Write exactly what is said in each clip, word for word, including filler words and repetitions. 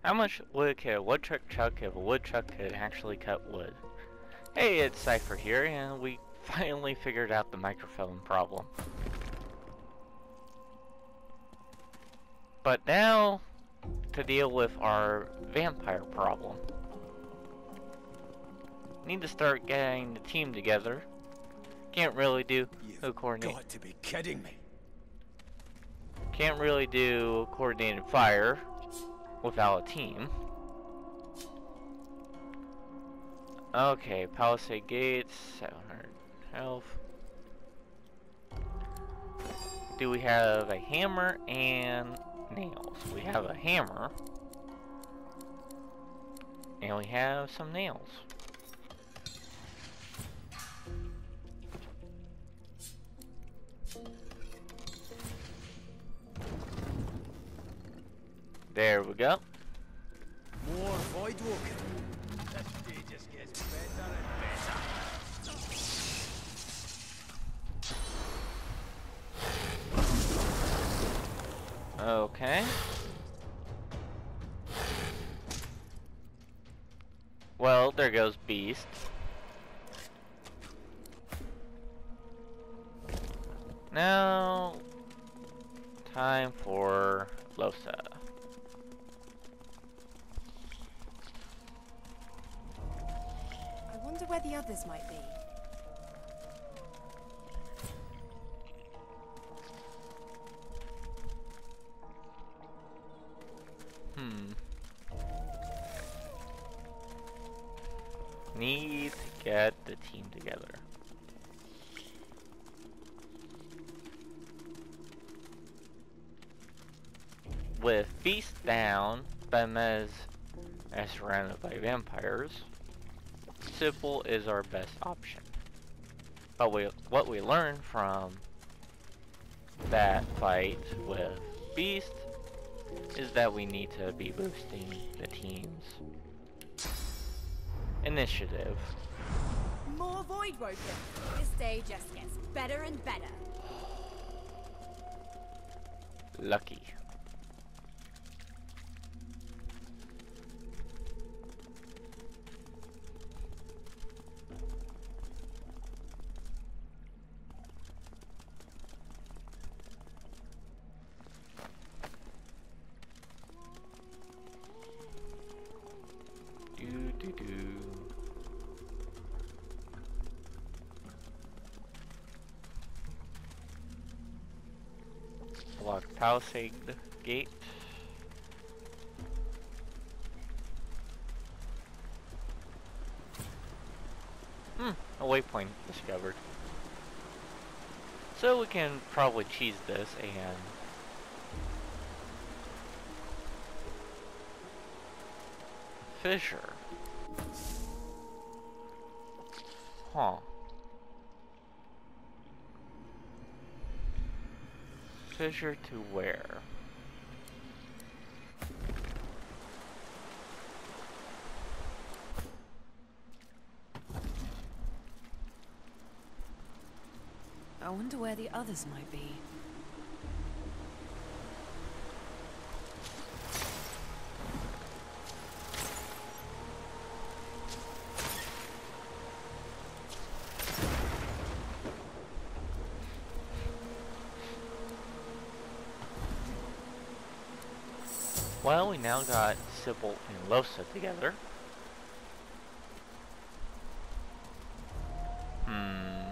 How much wood can a woodchuck chuck if a woodchuck could actually cut wood? Hey, it's Cypher here, and we finally figured out the microphone problem. But now, to deal with our vampire problem. Need to start getting the team together. Can't really do no coordinate. Got to be kidding me. Can't really do coordinated fire without a team. Okay, Palisade Gates, seven hundred health. Do we have a hammer and nails? We have a hammer. And we have some nails. There we go. More void walking. This day just gets better and better. Okay. Well, there goes Beast. Now, time for Losa. I wonder where the others might be. Hmm. Need to get the team together. With Beast down, Bemez is surrounded by vampires. Sybil is our best option. But we, what we learned from that fight with Beast is that we need to be boosting the team's initiative. More void woken. This day just gets better and better. Lucky. Lock Palisade Gate. Hmm, a waypoint discovered. So we can probably cheese this and fissure. Huh. Fissure to where? I wonder where the others might be. Well, we now got Sybil and Losa together. Hmm.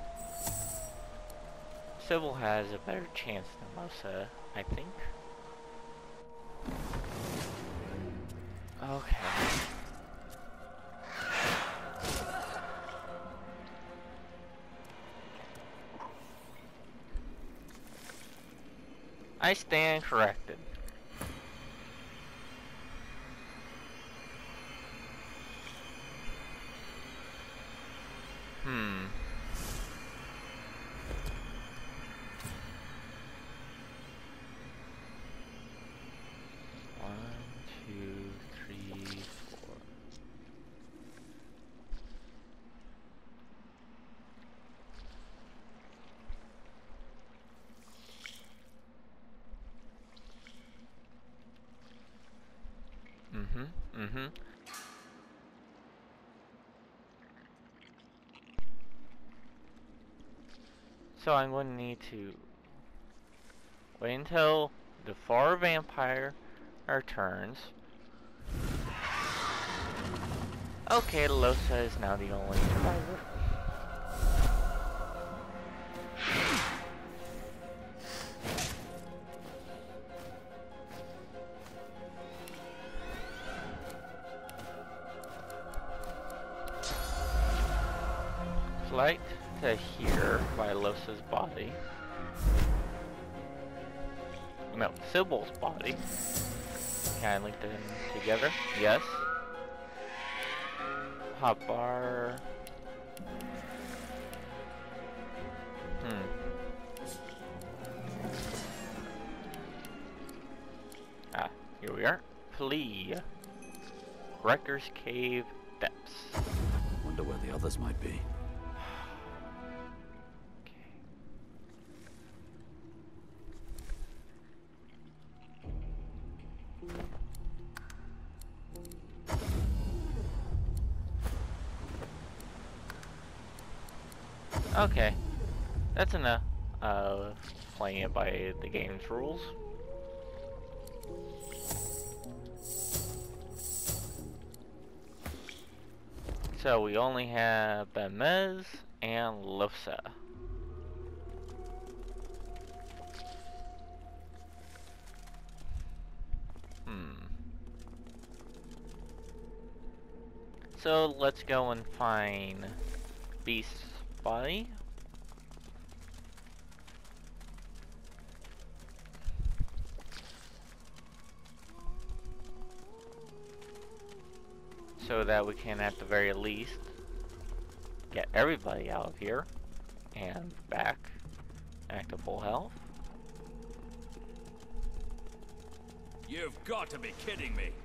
Sybil has a better chance than Losa, I think. Okay. I stand corrected. Hmm. One, two, three, four. Mm-hmm. Mm-hmm. So I'm going to need to wait until the four vampire returns. Okay, Losa is now the only survivor. Flight to here by Losa's body. No, Sybil's body. Can I link them together? Yes. Hotbar. Hmm. Ah, here we are. Plea. Wrecker's Cave Depths. Wonder where the others might be. Okay, that's enough uh, playing it by the game's rules. So we only have Bemez and Losa. Hmm. So let's go and find Beast's body. So that we can at the very least get everybody out of here and back back to full health. You've got to be kidding me.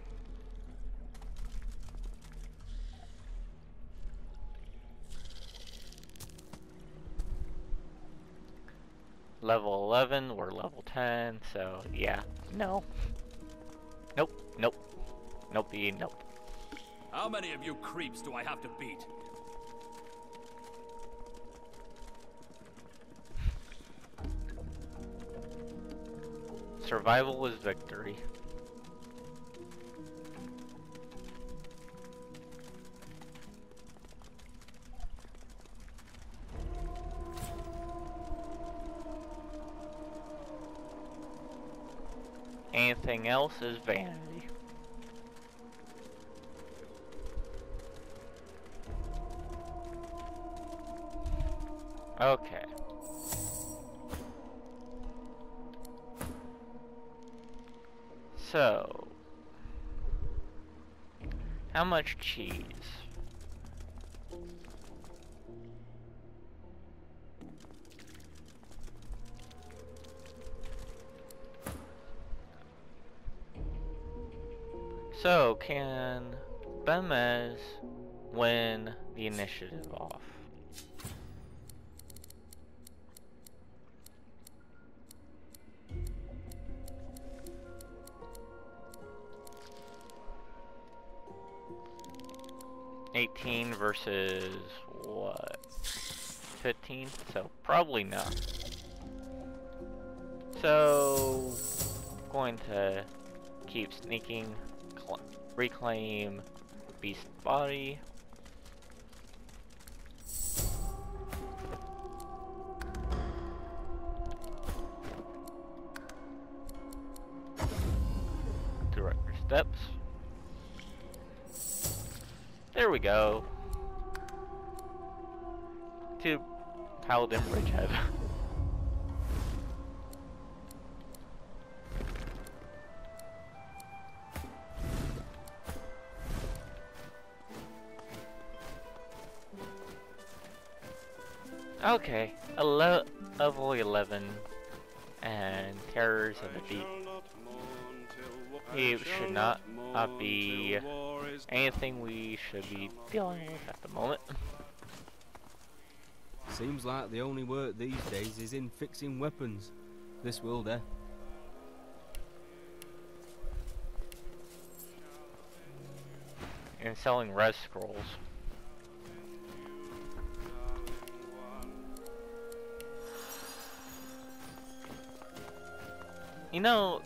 Level eleven, we're level ten, so yeah, no. Nope, nope, nope, nope. How many of you creeps do I have to beat? Survival is victory. Anything else is vanity. Okay. So, how much cheese? So, can Bemez win the initiative off? eighteen versus what? fifteen? So probably not. So going to keep sneaking, reclaim Beast's body. Director steps. There we go. To Paladin Bridgehead. Okay, a le level eleven and Terrors of the Deep. It should not uh, be anything we should be dealing with at the moment. Seems like the only work these days is in fixing weapons. This will do. and selling res scrolls. You know,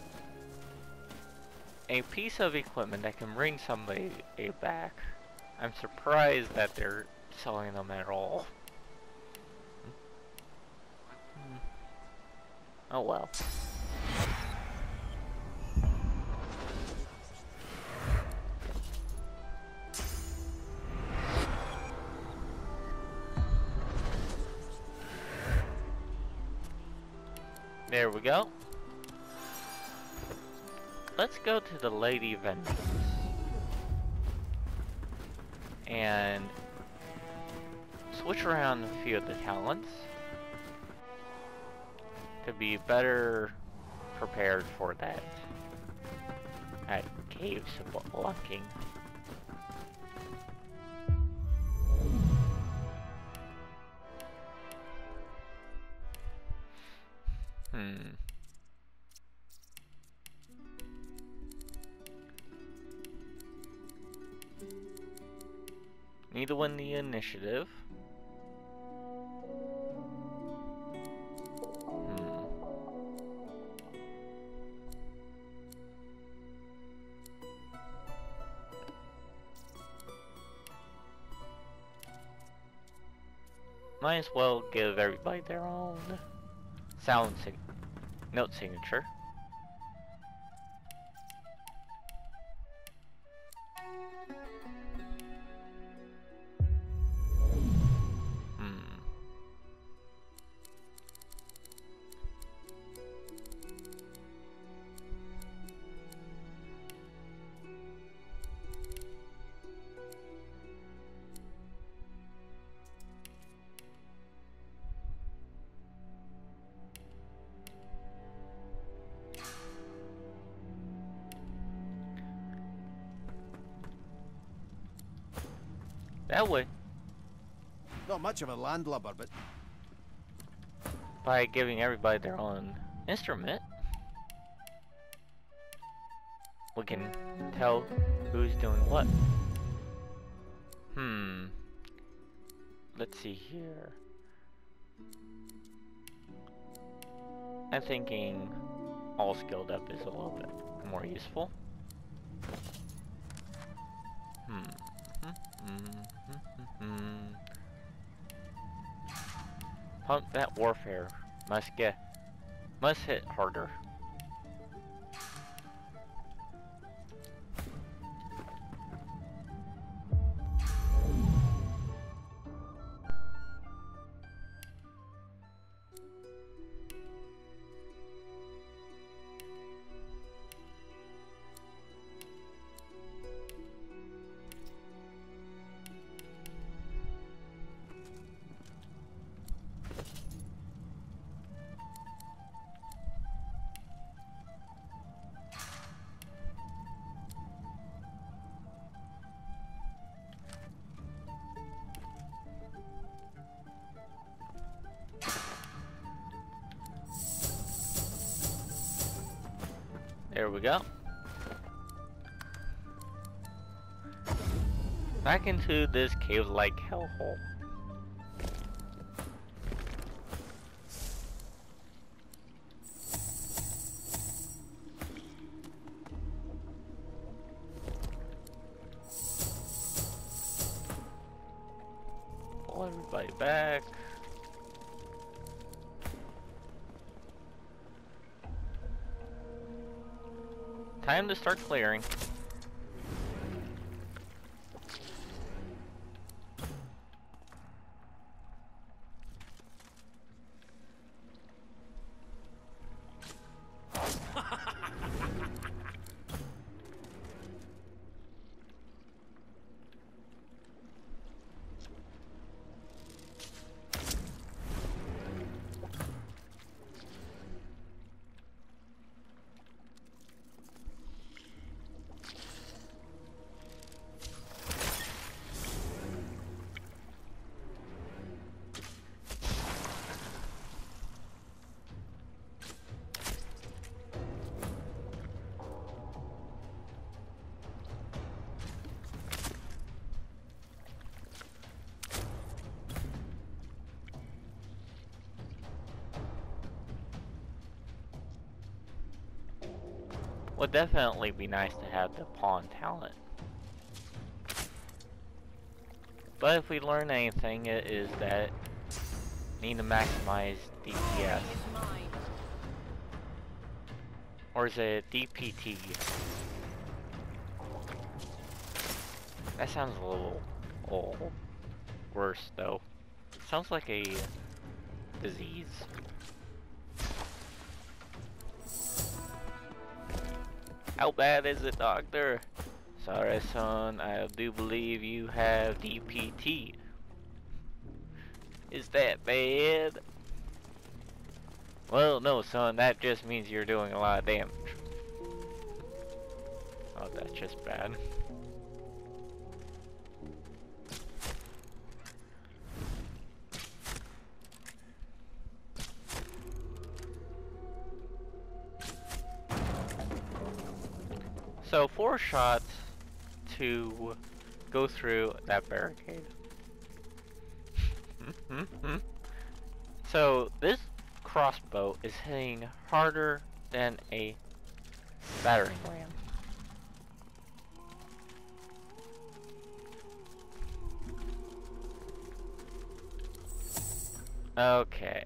a piece of equipment that can bring somebody back. I'm surprised that they're selling them at all. Hmm. Oh well. There we go. Let's go to the Lady Vendors and switch around a few of the talents to be better prepared for that, that cave spelunking. Hmm. Need to win the initiative. Hmm. Might as well give everybody their own sound sig- note signature. That way, Not much of a landlubber, but by giving everybody their own instrument, we can tell who's doing what. Hmm. Let's see here. I'm thinking all skilled up is a little bit more useful. Hmm. Mm-hmm. Pump that warfare. Must get, must hit harder. There we go. Back into this cave-like hellhole. Pull everybody back. Time to start clearing. Would definitely be nice to have the pawn talent. But if we learn anything, it is that need to maximize D P S. Or is it D P T? That sounds a little, a little worse though. Sounds like a disease. How bad is it, doctor? Sorry, son, I do believe you have D P T. Is that bad? Well, no, son, that just means you're doing a lot of damage. Oh, that's just bad. So, four shots to go through that barricade. So, this crossbow is hitting harder than a battering ram. Okay.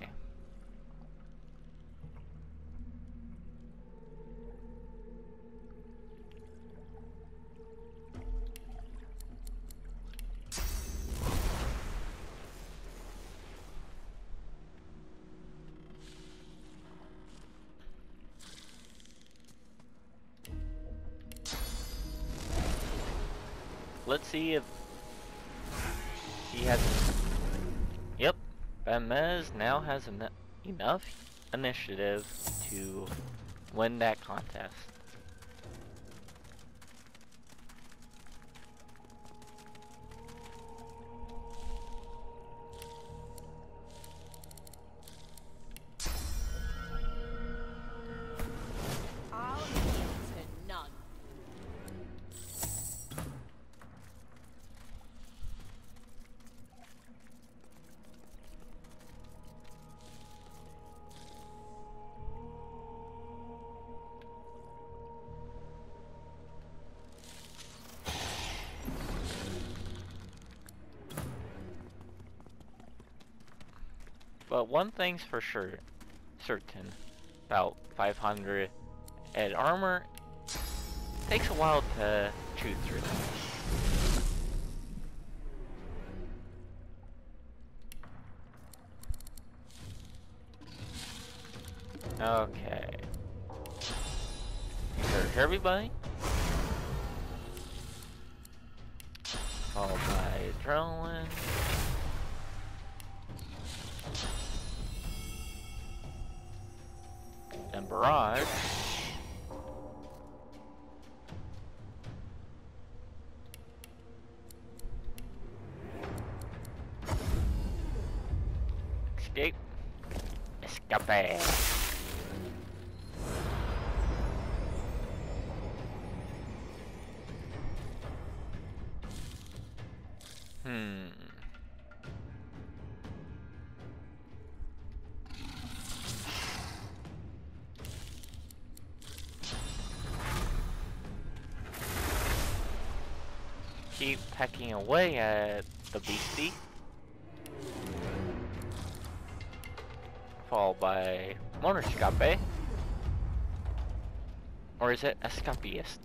Let's see if he has. Yep, Bamez now has en enough initiative to win that contest. I'll yield to none. But one thing's for sure, certain, about five hundred ed armor takes a while to chew through. Okay. Search everybody. Followed by adrenaline. And barrage. Escape. Escape. Hmm. Keep pecking away at the beastie. Followed by Monoscape. Or is it Escapeist?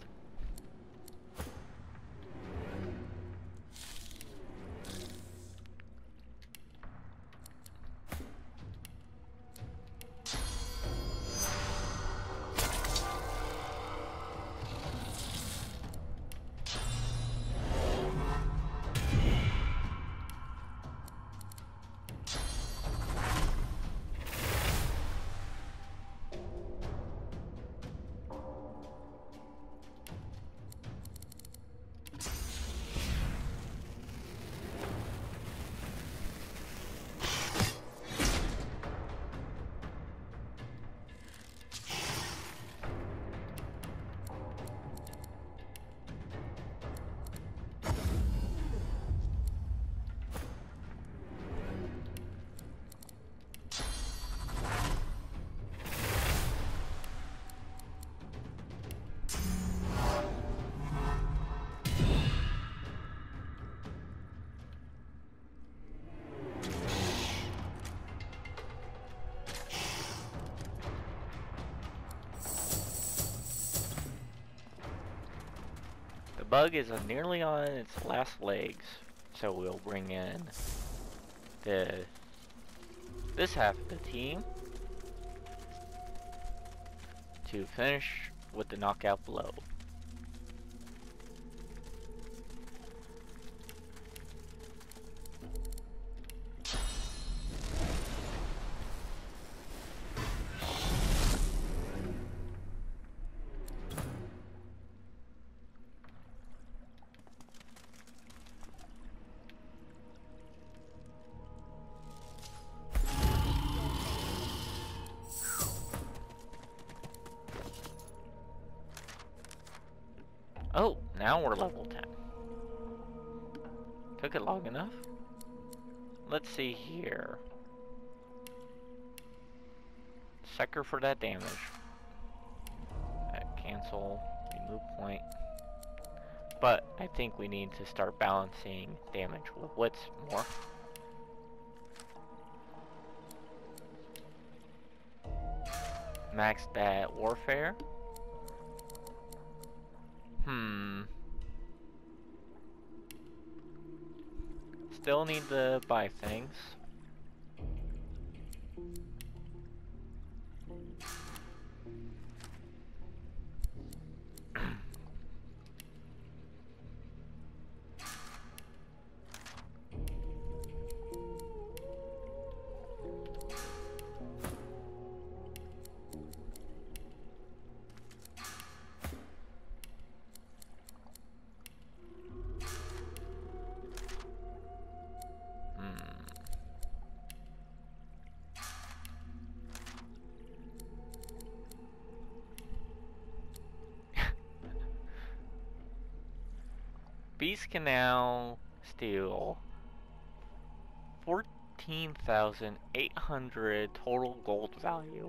bug is nearly on its last legs, so we'll bring in the this half of the team to finish with the knockout blow. Oh, now we're level ten. Took it long enough. Let's see here. Sucker for that damage. Right, cancel, remove point. But I think we need to start balancing damage with what's more. Max that warfare. Hmm. Still need to buy things. Beast can now steal fourteen thousand eight hundred total gold value.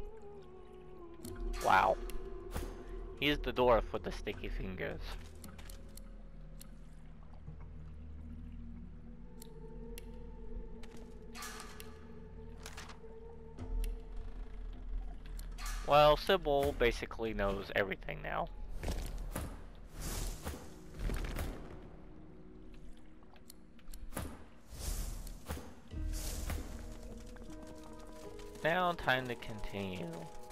Wow. He's the dwarf with the sticky fingers. Well, Sybil basically knows everything now. Now, time to continue.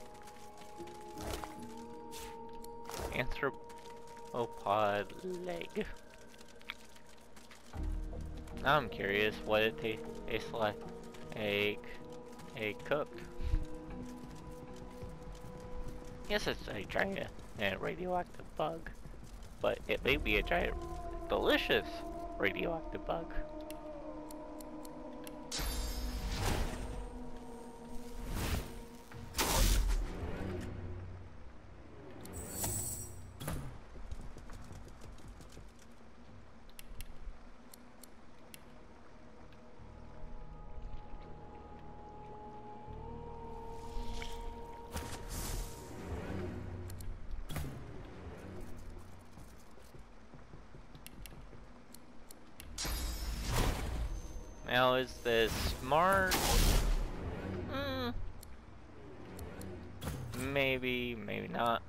Anthropod leg. Now I'm curious what it tastes like. Egg, egg cooked. Yes, it's a giant and radioactive bug, but it may be a giant, delicious radioactive bug. Now, is this smart? Mm. Maybe, maybe not.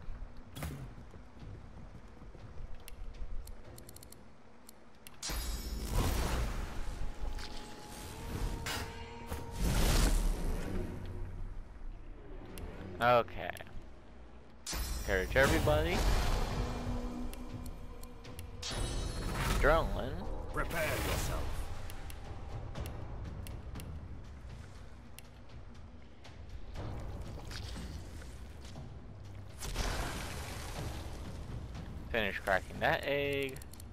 Okay. Encourage everybody. Adrenaline. Prepare yourself. Finish cracking that egg.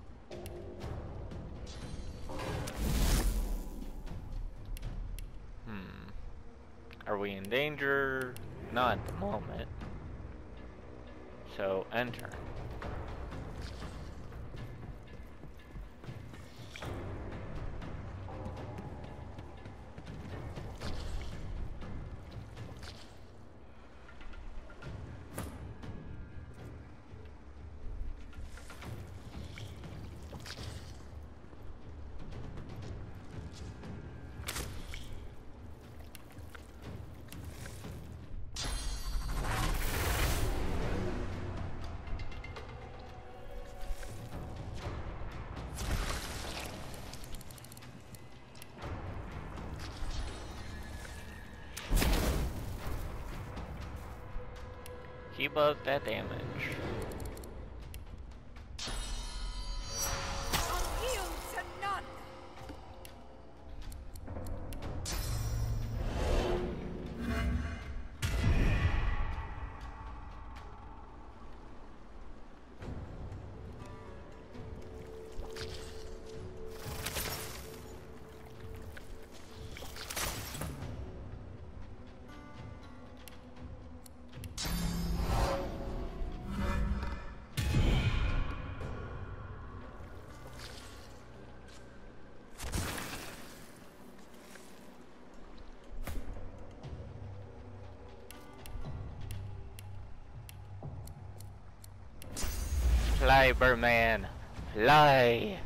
Hmm. Are we in danger? Not at the moment. So, enter. keep up that damage. Yield to none. Fly, Birdman, fly!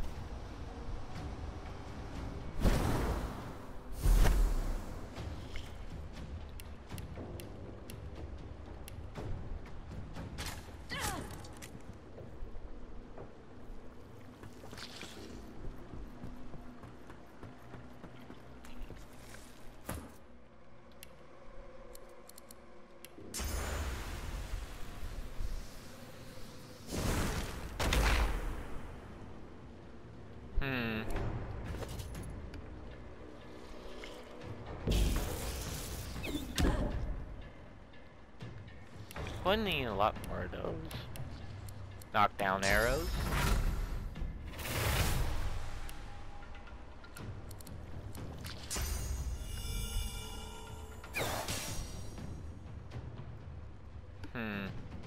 Hmm. We'll need a lot more of those knockdown arrows. Hmm.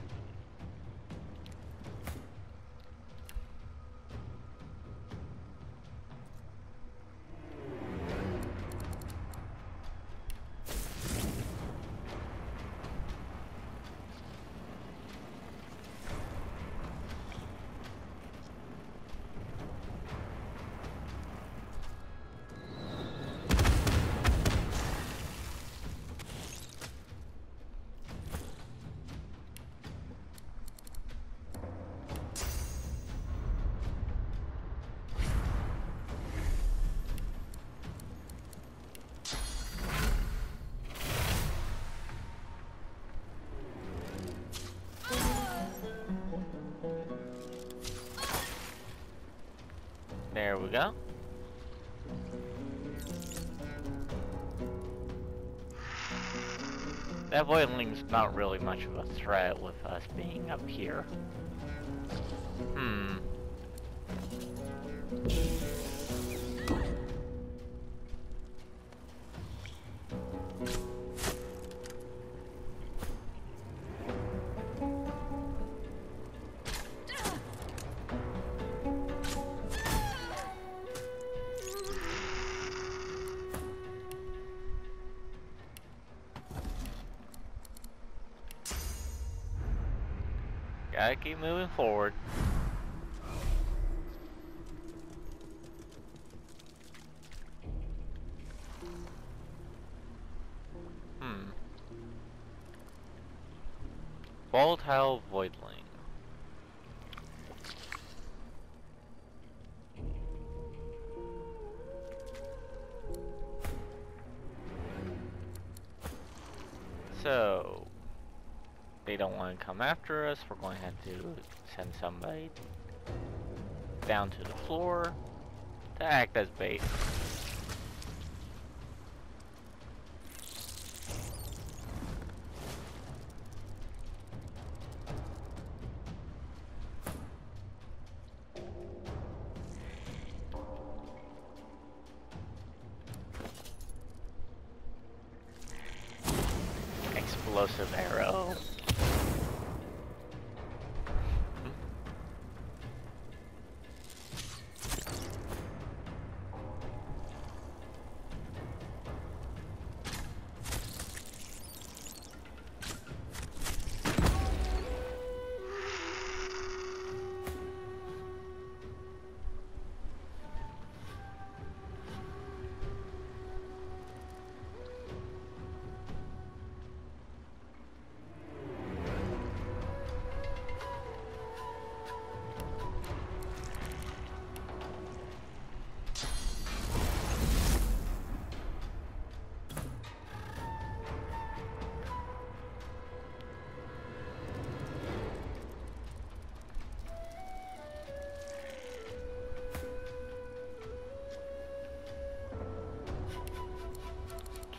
There we go. That voidling's not really much of a threat with us being up here. Hmm. Gotta keep moving forward. Hmm. Volatile voidling. So they don't want to come after us. We're going to have to send somebody down to the floor to act as bait. Explosive arrow.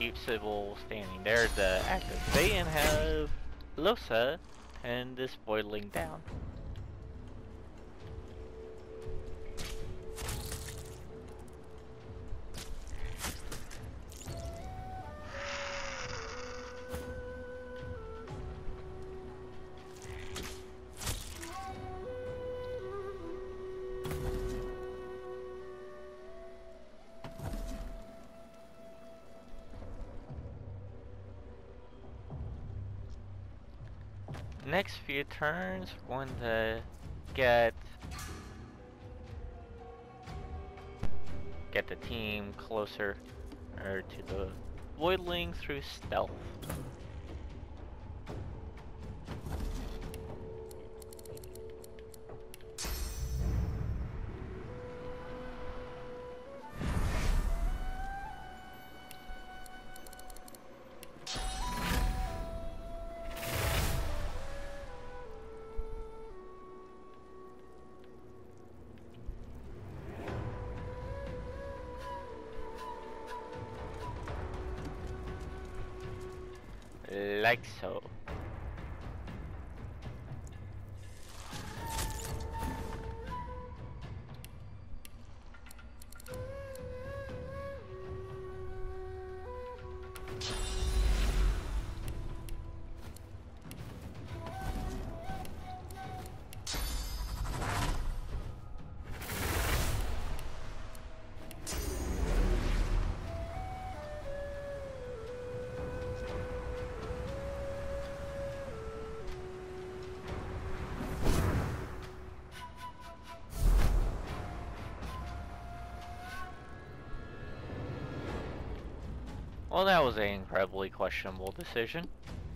keep Sybil standing there to activate and have Losa pin this boiling down. Next few turns, we're going to get get the team closer or to the voidling through stealth. Like so. Well, that was an incredibly questionable decision.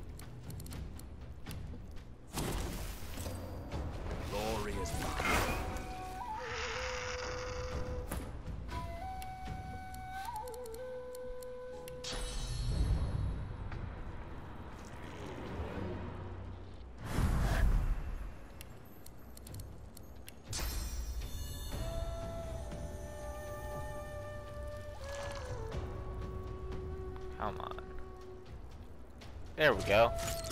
Glory is mine. Come on. There we go.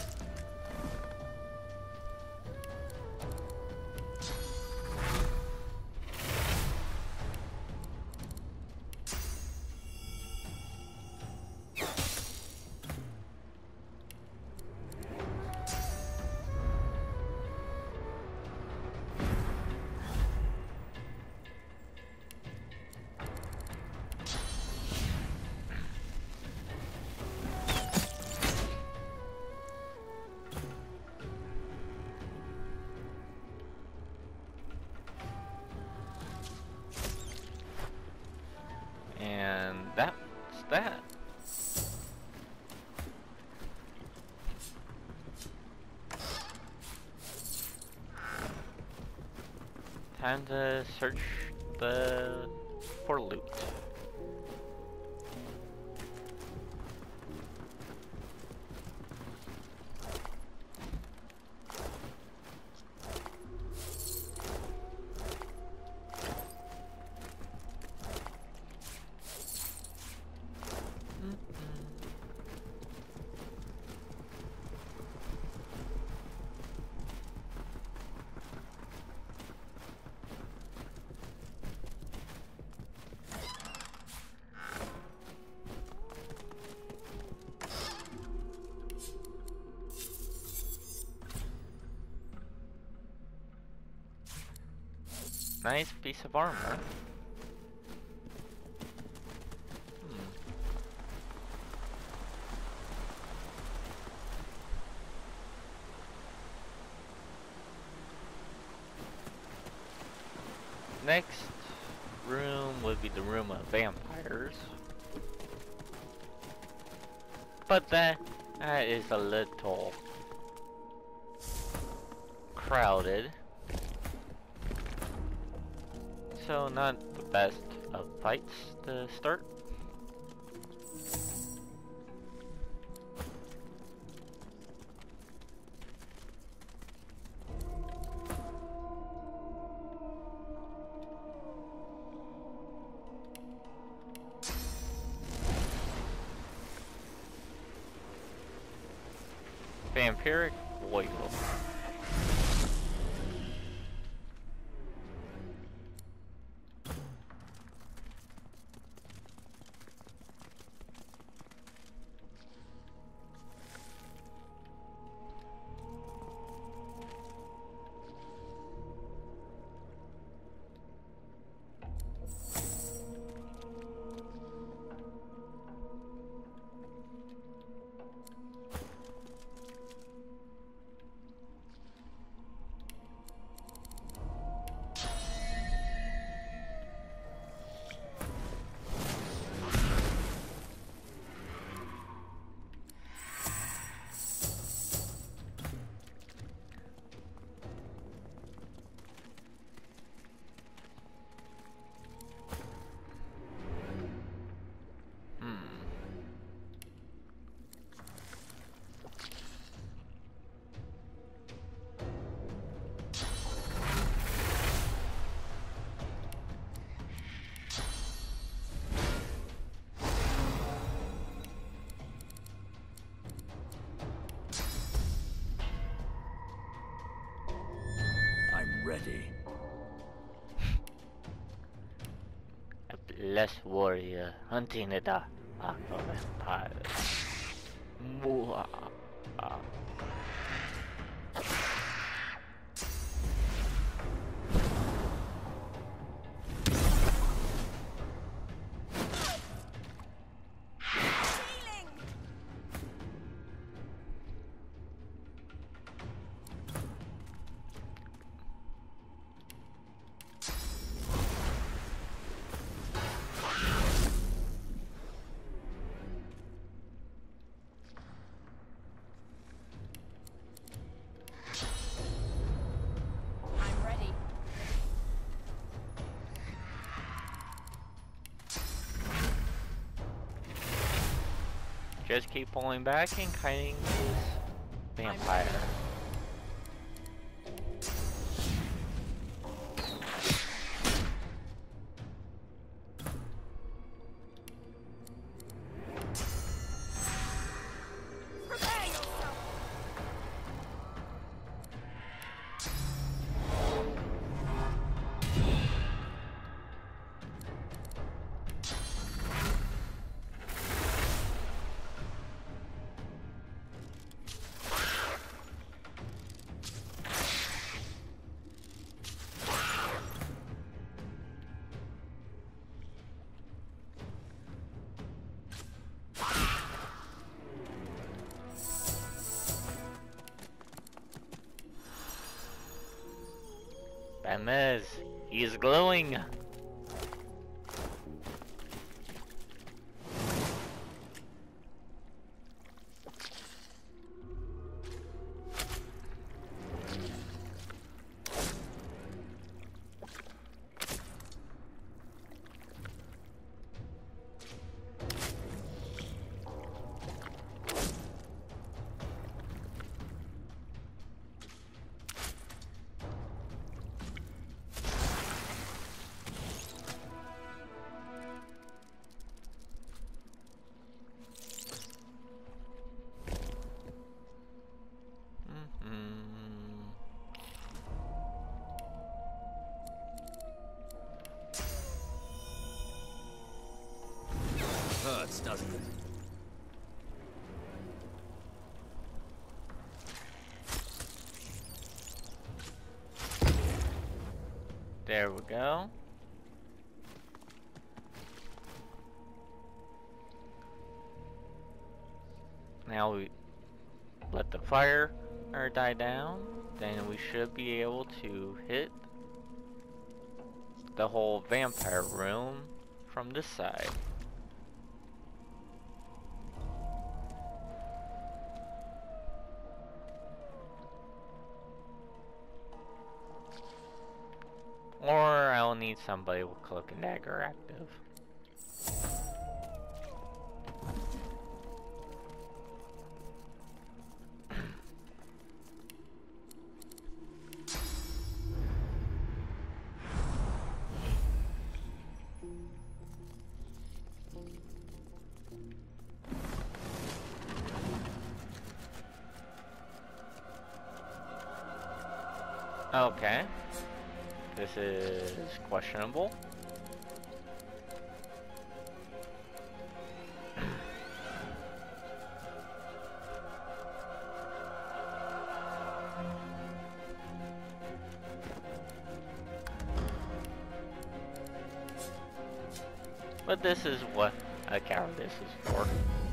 And that's that. Time to search the for loot. Nice piece of armor. Hmm. Next room would be the room of vampires. But that, that is a little crowded. So not the best of fights to start. Vampiric oil. Ready. A blessed warrior hunting the dark vampires. Mwah. Just keep pulling back and kiting this vampire. Bamez, he is glowing. Hurts, doesn't it? There we go. Now we let the fire or die down, then we should be able to hit the whole vampire room from this side. Or I'll need somebody with cloak and dagger active. Okay. This is questionable. But this is what a cowardice is for.